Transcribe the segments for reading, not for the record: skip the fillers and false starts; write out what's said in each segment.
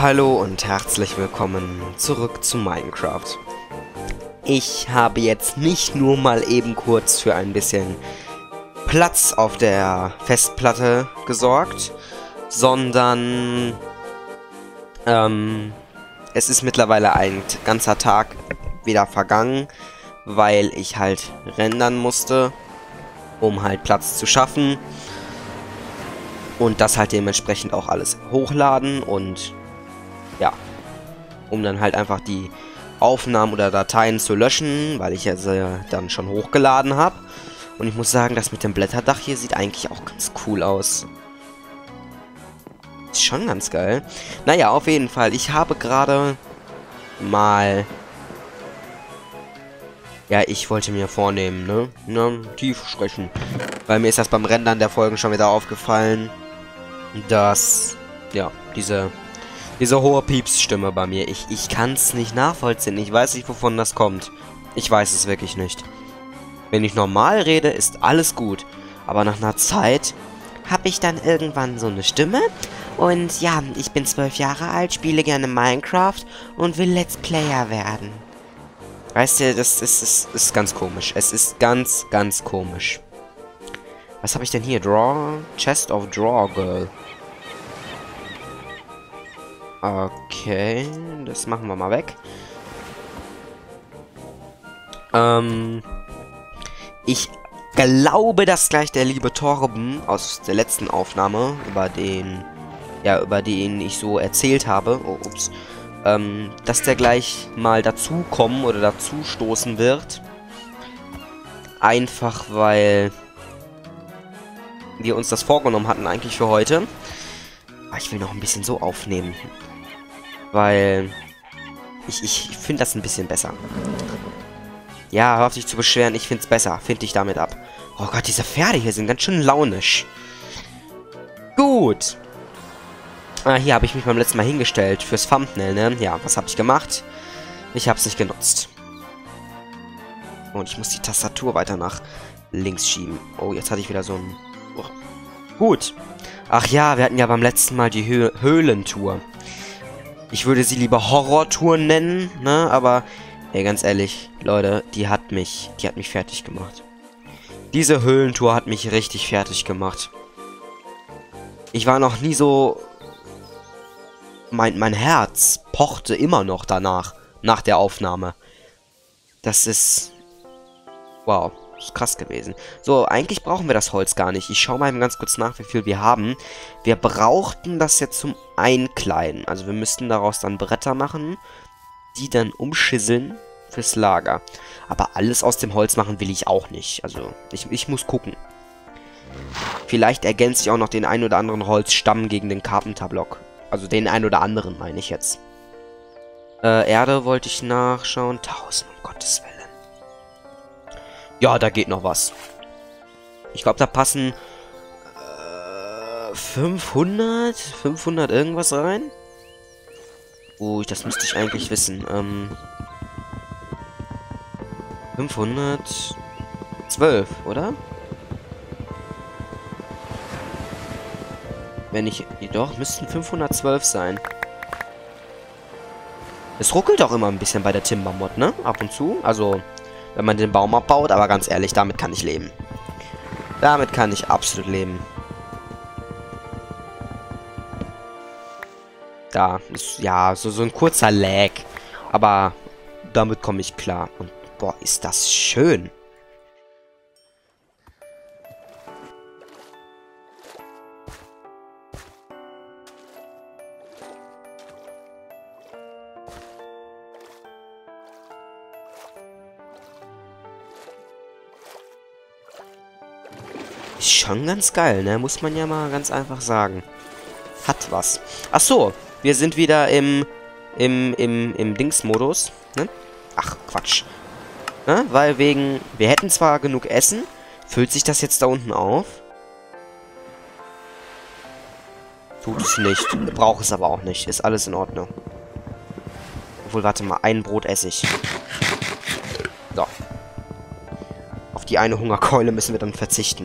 Hallo und herzlich willkommen zurück zu Minecraft. Ich habe jetzt nicht nur mal eben kurz für ein bisschen Platz auf der Festplatte gesorgt, sondern es ist mittlerweile ein ganzer Tag wieder vergangen, weil ich halt rendern musste, um halt Platz zu schaffen. Und das halt dementsprechend auch alles hochladen und ja, um dann halt einfach die Aufnahmen oder Dateien zu löschen, weil ich ja sie dann schon hochgeladen habe. Und ich muss sagen, das mit dem Blätterdach hier sieht eigentlich auch ganz cool aus. Ist schon ganz geil. Naja, auf jeden Fall, ich habe gerade mal... Ja, ich wollte mir vornehmen, tief sprechen. Weil mir ist das beim Rendern der Folgen schon wieder aufgefallen, dass, ja, diese hohe Piepsstimme bei mir, ich kann es nicht nachvollziehen. Ich weiß nicht, wovon das kommt. Ich weiß es wirklich nicht. Wenn ich normal rede, ist alles gut. Aber nach einer Zeit habe ich dann irgendwann so eine Stimme. Und ja, ich bin 12 Jahre alt, spiele gerne Minecraft und will Let's Player werden. Weißt du, das ist ganz komisch. Es ist ganz, ganz komisch. Was habe ich denn hier? Chest of Draw Girl. Okay, das machen wir mal weg. Ich glaube, dass gleich der liebe Torben aus der letzten Aufnahme, über den ich so erzählt habe, dass der gleich mal dazukommen oder dazu stoßen wird. Einfach, weil wir uns das vorgenommen hatten eigentlich für heute. Aber ich will noch ein bisschen so aufnehmen. Weil ich finde das ein bisschen besser. Ja, hör auf dich zu beschweren, ich finde es besser. Find dich damit ab. Oh Gott, diese Pferde hier sind ganz schön launisch. Gut. Hier habe ich mich beim letzten Mal hingestellt fürs Thumbnail, ne? Ja, was habe ich gemacht? Ich habe es nicht genutzt. Und ich muss die Tastatur weiter nach links schieben. Oh, jetzt hatte ich wieder so ein... Oh. Gut. Ach ja, wir hatten ja beim letzten Mal die Höhlentour. Ich würde sie lieber Horrortour nennen, ne? Aber, ey, ganz ehrlich, Leute, die hat mich fertig gemacht. Diese Höhlentour hat mich richtig fertig gemacht. Ich war noch nie so... Mein Herz pochte immer noch danach, nach der Aufnahme. Das ist... Wow, ist krass gewesen. So, eigentlich brauchen wir das Holz gar nicht. Ich schaue mal eben ganz kurz nach, wie viel wir haben. Wir brauchten das jetzt zum Einkleiden. Also wir müssten daraus dann Bretter machen, die dann umschisseln fürs Lager. Aber alles aus dem Holz machen will ich auch nicht. Also, ich muss gucken. Vielleicht ergänze ich auch noch den ein oder anderen Holzstamm gegen den Carpenter-Block. Also den ein oder anderen, meine ich jetzt. Erde wollte ich nachschauen. 1000, um Gottes Willen. Ja, da geht noch was. Ich glaube, da passen 500 irgendwas rein. Das müsste ich eigentlich wissen. 512, oder? Wenn ich... Doch, müssten 512 sein. Es ruckelt auch immer ein bisschen bei der Timbermod, ne? Ab und zu. Also... Wenn man den Baum abbaut, aber ganz ehrlich, damit kann ich leben. Damit kann ich absolut leben. Da ist, ja, so ein kurzer Lag. Aber damit komme ich klar. Und, boah, ist das schön. Ist schon ganz geil, ne? Muss man ja mal ganz einfach sagen. Hat was. Ach so, wir sind wieder im Dings-Modus, ne? Ach, Quatsch. Ne? Weil wegen... Wir hätten zwar genug Essen. Füllt sich das jetzt da unten auf? Tut es nicht. Braucht es aber auch nicht. Ist alles in Ordnung. Obwohl, warte mal. Ein Brot esse ich. So. Auf die eine Hungerkeule müssen wir dann verzichten.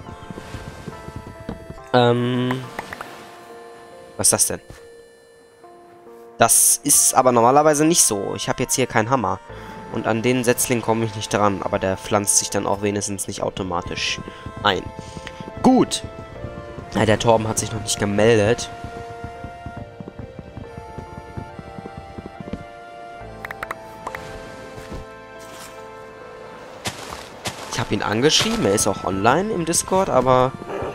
Was ist das denn? Das ist aber normalerweise nicht so. Ich habe jetzt hier keinen Hammer. Und an den Setzling komme ich nicht dran. Aber der pflanzt sich dann auch wenigstens nicht automatisch ein. Gut. Ja, der Torben hat sich noch nicht gemeldet. Ich habe ihn angeschrieben. Er ist auch online im Discord. Aber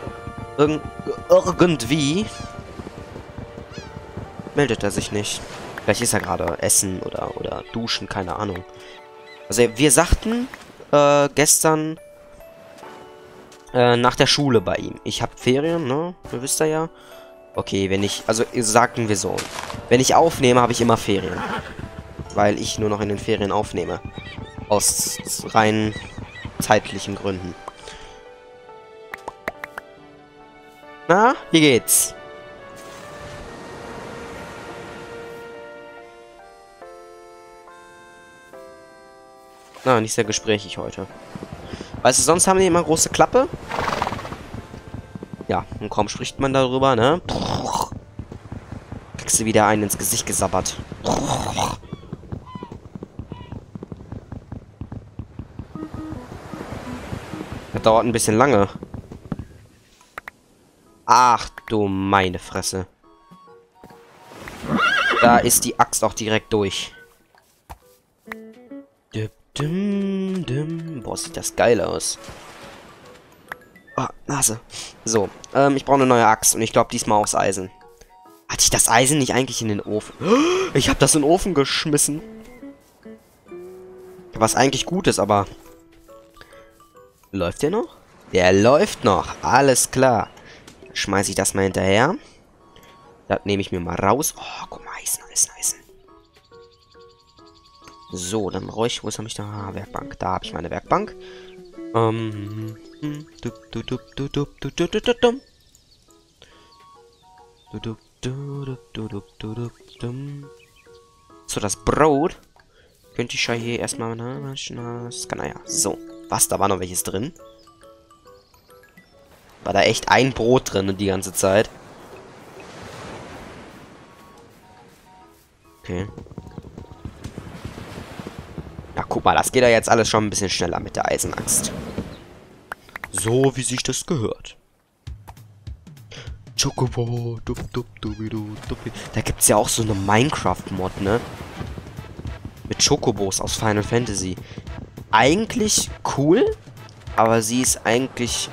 irgendwie meldet er sich nicht. Vielleicht ist er gerade essen oder duschen, keine Ahnung. Also wir sagten gestern nach der Schule bei ihm. Ich habe Ferien, ne? Ihr wisst ja. Okay, wenn ich, also sagten wir so. Wenn ich aufnehme, habe ich immer Ferien. Weil ich nur noch in den Ferien aufnehme. Aus rein zeitlichen Gründen. Na, wie geht's? Na, nicht sehr gesprächig heute. Weißt du, sonst haben die immer große Klappe. Ja, und kaum spricht man darüber, ne? Kriegst du wieder einen ins Gesicht gesabbert. Das dauert ein bisschen lange. Ach du meine Fresse. Da ist die Axt auch direkt durch. Boah, sieht das geil aus. Oh, Nase. So, ich brauche eine neue Axt und ich glaube diesmal aus Eisen. Hatte ich das Eisen nicht eigentlich in den Ofen? Ich habe das in den Ofen geschmissen. Was eigentlich gut ist, aber... Läuft der noch? Der läuft noch. Alles klar. Dann schmeiße ich das mal hinterher. Das nehme ich mir mal raus. Oh, guck mal, Eisen. So, dann brauche ich... Wo habe ich da? Ah, Werkbank. Da habe ich meine Werkbank. So, das Brot. Könnte ich ja hier erstmal... Naja, so. Was? Da war noch welches drin? War da echt ein Brot drin die ganze Zeit? Okay. Ja, guck mal, das geht ja jetzt alles schon ein bisschen schneller mit der Eisenaxt. So, wie sich das gehört. Chocobo, da gibt es ja auch so eine Minecraft-Mod, ne? Mit Chocobos aus Final Fantasy. Eigentlich cool, aber sie ist eigentlich...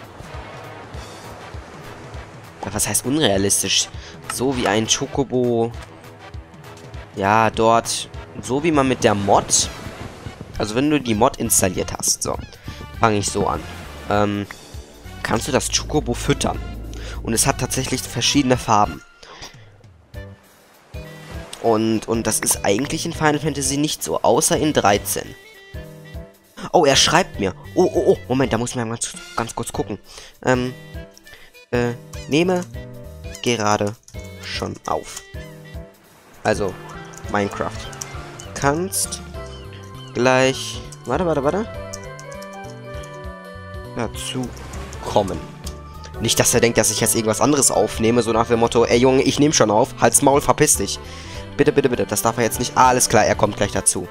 Was heißt unrealistisch? So wie ein Chocobo... Ja, dort... So wie man mit der Mod... Also wenn du die Mod installiert hast, so, fange ich so an. Kannst du das Chocobo füttern. Und es hat tatsächlich verschiedene Farben. Und das ist eigentlich in Final Fantasy nicht so, außer in 13. Oh, er schreibt mir. Oh, Moment, da muss ich mal ganz kurz gucken. Nehme gerade schon auf. Also, Minecraft. Kannst... gleich... Warte. Dazu kommen. Nicht, dass er denkt, dass ich jetzt irgendwas anderes aufnehme, so nach dem Motto, ey Junge, ich nehme schon auf, halt's Maul, verpiss dich. Bitte, das darf er jetzt nicht. Alles klar, er kommt gleich dazu.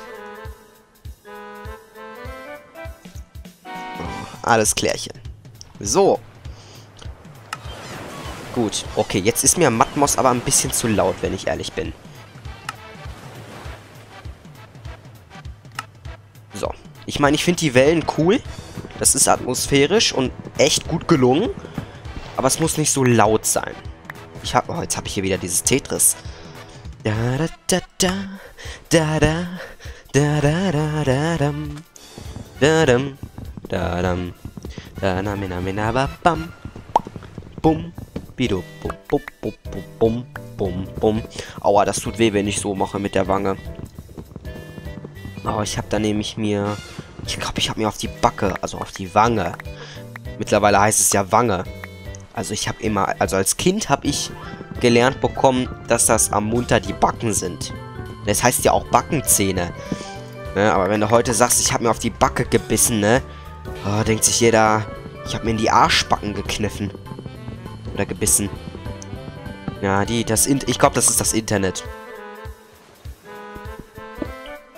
Alles klärchen. So. Gut, okay, jetzt ist mir Matmos aber ein bisschen zu laut, wenn ich ehrlich bin. So. Ich meine, ich finde die Wellen cool. Das ist atmosphärisch und echt gut gelungen. Aber es muss nicht so laut sein. Oh, jetzt habe ich hier wieder dieses Tetris. Da da da da da da da da da da dam da dam da dam da na mina mina ba bam bum bidu bum bum bum bum bum bum. Aua, das tut weh, wenn ich so mache mit der Wange. Oh, ich habe da nämlich mir... Ich glaube, ich habe mir auf die Backe, also auf die Wange. Mittlerweile heißt es ja Wange. Also ich habe immer... Also als Kind habe ich gelernt bekommen, dass das am Munter die Backen sind. Das heißt ja auch Backenzähne. Ne? Aber wenn du heute sagst, ich habe mir auf die Backe gebissen, ne? Oh, denkt sich jeder... Ich habe mir in die Arschbacken gekniffen. Oder gebissen. Ja, ich glaube, das ist das Internet.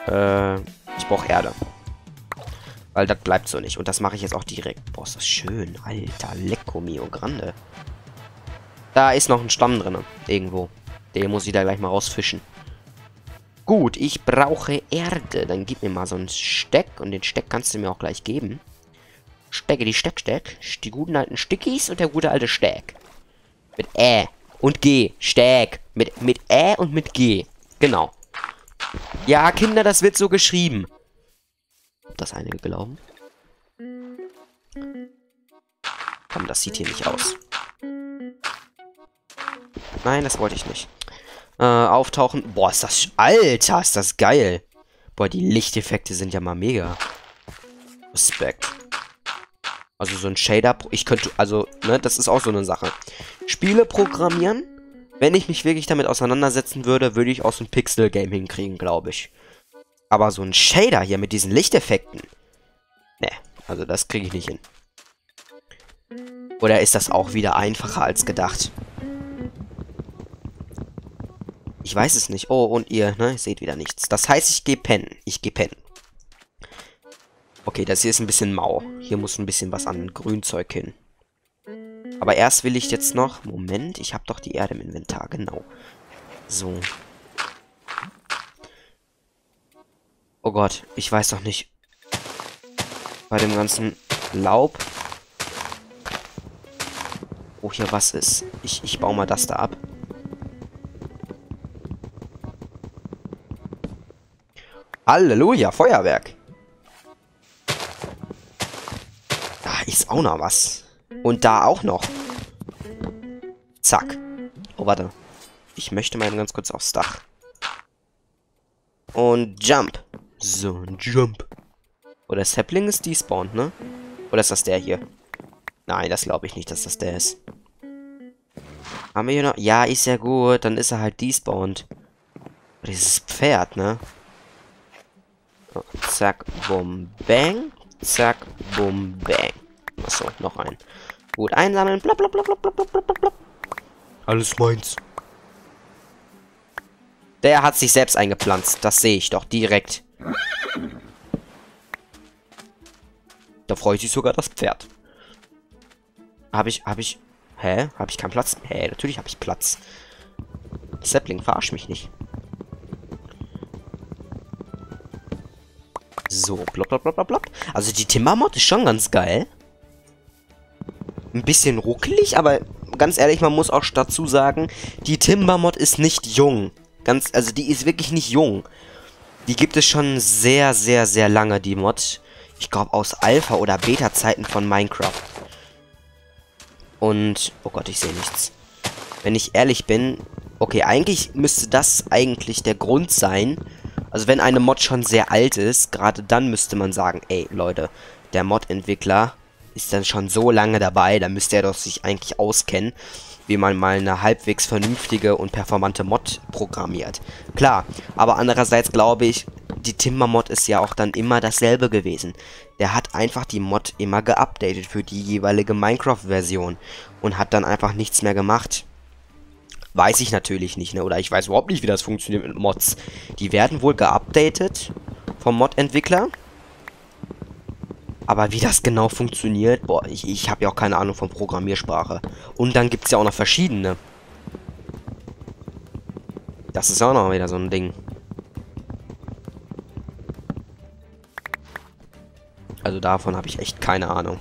Ich brauche Erde. Weil das bleibt so nicht. Und das mache ich jetzt auch direkt. Boah, ist das schön. Alter, Lecco mio grande. Da ist noch ein Stamm drin. Irgendwo. Den muss ich da gleich mal rausfischen. Gut, ich brauche Erde. Dann gib mir mal so einen Steck. Und den Steck kannst du mir auch gleich geben. Stecke die Steck. Die guten alten Stickies und der gute alte Steck. Mit Ä und G. Steck. Mit Ä und mit G. Genau. Ja, Kinder, das wird so geschrieben. Ob das einige glauben? Komm, das sieht hier nicht aus. Nein, das wollte ich nicht. Auftauchen. Boah, ist das... Alter, ist das geil. Boah, die Lichteffekte sind ja mal mega. Respekt. Also so ein Shader... Ich könnte... Also, ne, das ist auch so eine Sache. Spiele programmieren. Wenn ich mich wirklich damit auseinandersetzen würde, würde ich aus dem Pixel-Game hinkriegen, glaube ich. Aber so ein Shader hier mit diesen Lichteffekten. Ne, also das kriege ich nicht hin. Oder ist das auch wieder einfacher als gedacht? Ich weiß es nicht. Oh, und ihr, ne, seht wieder nichts. Das heißt, ich gehe pennen. Okay, das hier ist ein bisschen mau. Hier muss ein bisschen was an Grünzeug hin. Aber erst will ich jetzt noch... Moment, ich habe doch die Erde im Inventar, genau. So. Oh Gott, ich weiß doch nicht. Bei dem ganzen Laub. Wo hier was ist. Ich baue mal das da ab. Halleluja, Feuerwerk. Da ist auch noch was. Und da auch noch. Zack. Oh, warte. Ich möchte mal ganz kurz aufs Dach. Und Jump. So, ein Jump. Oder Sapling ist despawned, ne? Oder ist das der hier? Nein, das glaube ich nicht, dass das der ist. Haben wir hier noch... Ja, ist ja gut. Dann ist er halt despawned. Dieses Pferd, ne? So, zack, bum, bang. Zack, bum, bang. Achso, noch ein. Gut, einsammeln. Blub, blub, blub, blub, blub, blub, blub. Alles meins. Der hat sich selbst eingepflanzt. Das sehe ich doch direkt. Da freut sich sogar das Pferd. Hab ich... Hä? Hab ich keinen Platz? Hä, natürlich habe ich Platz. Sapling, verarsch mich nicht. So, blop, blop, blop, blop, blop. Also die Timbermod ist schon ganz geil. Ein bisschen ruckelig, aber ganz ehrlich, man muss auch dazu sagen, die Timbermod ist nicht jung. Also die ist wirklich nicht jung. Die gibt es schon sehr, sehr, sehr lange, die Mod. Ich glaube aus Alpha- oder Beta-Zeiten von Minecraft. Und, oh Gott, ich sehe nichts. Wenn ich ehrlich bin, okay, eigentlich müsste das eigentlich der Grund sein. Also wenn eine Mod schon sehr alt ist, gerade dann müsste man sagen, ey, Leute, der Mod-Entwickler ist dann schon so lange dabei, da müsste er doch sich eigentlich auskennen, wie man mal eine halbwegs vernünftige und performante Mod programmiert. Klar, aber andererseits glaube ich, die Timber-Mod ist ja auch dann immer dasselbe gewesen. Der hat einfach die Mod immer geupdatet für die jeweilige Minecraft-Version und hat dann einfach nichts mehr gemacht. Weiß ich natürlich nicht, ne? Oder ich weiß überhaupt nicht, wie das funktioniert mit Mods. Die werden wohl geupdatet vom Mod-Entwickler. Aber wie das genau funktioniert, boah, ich habe ja auch keine Ahnung von Programmiersprache. Und dann gibt es ja auch noch verschiedene. Das ist auch noch wieder so ein Ding. Also davon habe ich echt keine Ahnung.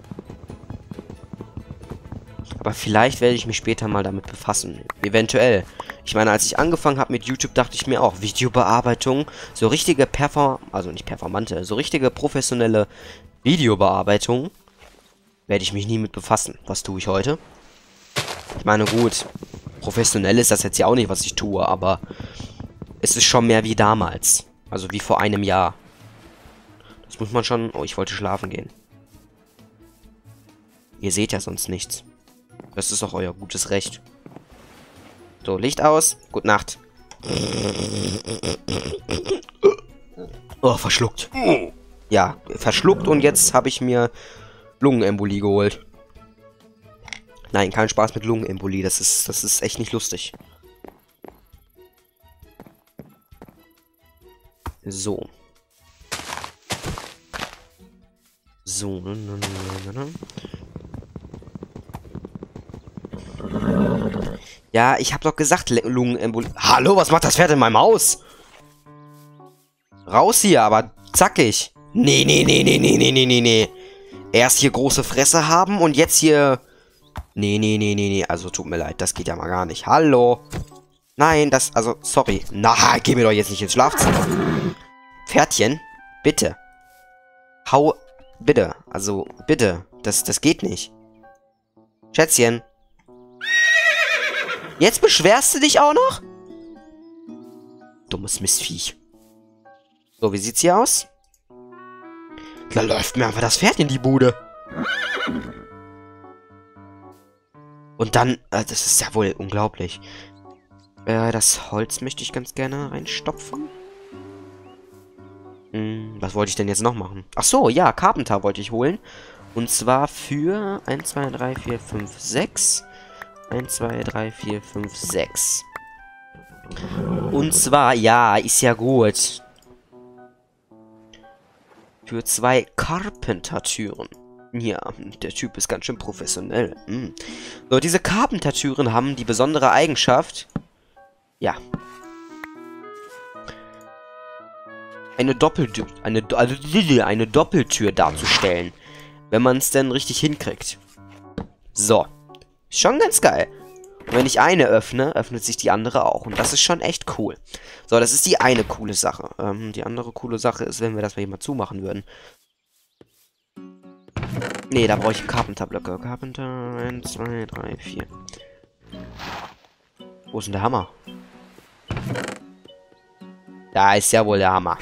Aber vielleicht werde ich mich später mal damit befassen. Eventuell. Ich meine, als ich angefangen habe mit YouTube, dachte ich mir auch, Videobearbeitung, so richtige also nicht performante, so richtige professionelle Videobearbeitung, werde ich mich nie mit befassen. Was tue ich heute? Ich meine, gut, professionell ist das jetzt ja auch nicht, was ich tue, aber es ist schon mehr wie damals. Also wie vor einem Jahr. Das muss man schon... Oh, ich wollte schlafen gehen. Ihr seht ja sonst nichts. Das ist auch euer gutes Recht. So, Licht aus. Gute Nacht. Oh, verschluckt. Ja, verschluckt und jetzt habe ich mir Lungenembolie geholt. Nein, kein Spaß mit Lungenembolie. Das ist echt nicht lustig. So. So. Ja, ich hab doch gesagt, Lungenembolie. Hallo, was macht das Pferd in meinem Haus? Raus hier, aber zackig. Nee. Erst hier große Fresse haben und jetzt hier... Nee. Also, tut mir leid, das geht ja mal gar nicht. Hallo. Nein, also, sorry. Na, geh mir doch jetzt nicht ins Schlafzimmer. Pferdchen, bitte. Bitte. Also, bitte. Das geht nicht. Schätzchen. Jetzt beschwerst du dich auch noch? Dummes Mistviech. So, wie sieht's hier aus? Da läuft mir einfach das Pferd in die Bude. Und dann, das ist ja wohl unglaublich. Das Holz möchte ich ganz gerne reinstopfen. Was wollte ich denn jetzt noch machen? Ach so, ja, Carpenter wollte ich holen. Und zwar für 1, 2, 3, 4, 5, 6. 1, 2, 3, 4, 5, 6. Und zwar, ja, ist ja gut. Für 2 Carpenter-Türen. Ja, der Typ ist ganz schön professionell. So, diese Carpenter-Türen haben die besondere Eigenschaft... Ja. Eine Doppeltür darzustellen. Wenn man es denn richtig hinkriegt. So. Schon ganz geil. Und wenn ich eine öffne, öffnet sich die andere auch. Und das ist schon echt cool. So, das ist die eine coole Sache. Die andere coole Sache ist, wenn wir das mal hier mal zumachen würden. Nee, da brauche ich Carpenter-Blöcke. Carpenter, 1, 2, 3, 4. Wo ist denn der Hammer? Da ist ja wohl der Hammer.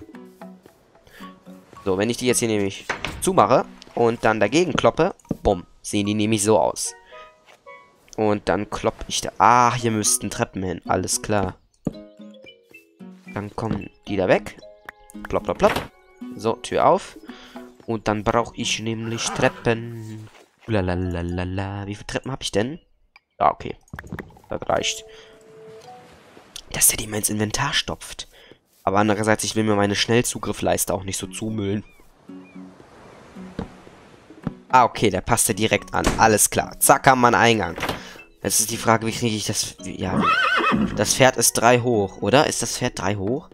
So, wenn ich die jetzt hier nämlich zumache und dann dagegen kloppe, bumm, sehen die nämlich so aus. Und dann kloppe ich da... Ah, hier müssten Treppen hin. Alles klar. Dann kommen die da weg. Plopp, plopp, plopp. So, Tür auf. Und dann brauche ich nämlich Treppen. Lalalala. Wie viele Treppen habe ich denn? Ah, okay. Das reicht. Dass der die mal ins Inventar stopft. Aber andererseits, ich will mir meine Schnellzugriffleiste auch nicht so zumüllen. Ah, okay, der passt ja direkt an. Alles klar. Zack, haben wir einen Eingang. Jetzt ist die Frage, wie kriege ich das... Ja, das Pferd ist 3 hoch, oder? Ist das Pferd 3 hoch?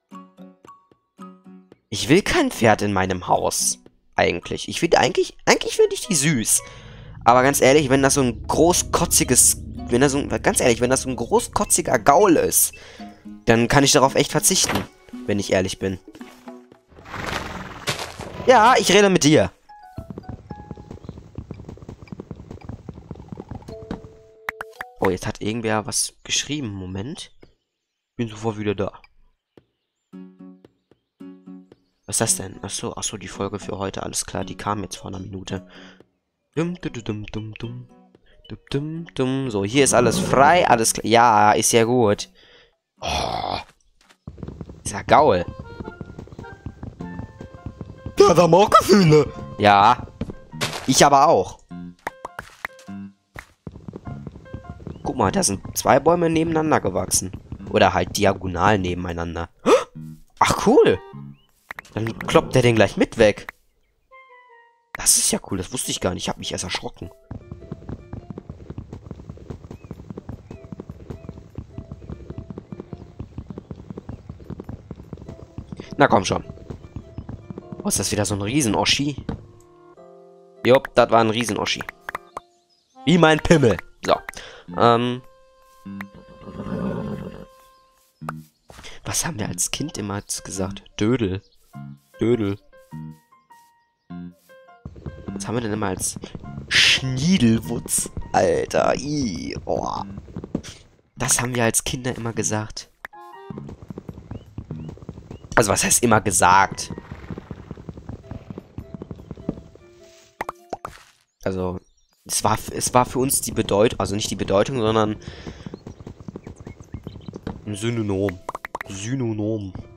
Ich will kein Pferd in meinem Haus. Eigentlich. Ich finde eigentlich finde ich die süß. Aber ganz ehrlich, wenn das so ein großkotziges... Ganz ehrlich, wenn das so ein großkotziger Gaul ist, dann kann ich darauf echt verzichten. Wenn ich ehrlich bin. Ja, ich rede mit dir. Oh, jetzt hat irgendwer was geschrieben. Moment. Bin sofort wieder da. Was ist das denn? Achso, die Folge für heute. Alles klar, die kam jetzt vor einer Minute. So, hier ist alles frei. Alles klar. Ja, ist ja gut. Oh. Ist ja Gaul. Der hat aber auch Gefühle. Ja. Ich aber auch. Guck mal, da sind 2 Bäume nebeneinander gewachsen. Oder halt diagonal nebeneinander. Ach, cool. Dann kloppt der den gleich mit weg. Das ist ja cool, das wusste ich gar nicht. Ich habe mich erst erschrocken. Na komm schon. Oh, ist das wieder so ein Riesen-Oschi? Jupp, das war ein Riesen-Oschi. Wie mein Pimmel. So. Was haben wir als Kind immer gesagt? Dödel. Dödel. Was haben wir denn immer als Schniedelwutz? Alter, oh. Das haben wir als Kinder immer gesagt. Also, was heißt immer gesagt? Also, es war für uns die Bedeutung, also nicht die Bedeutung, sondern ein Synonym. Synonym.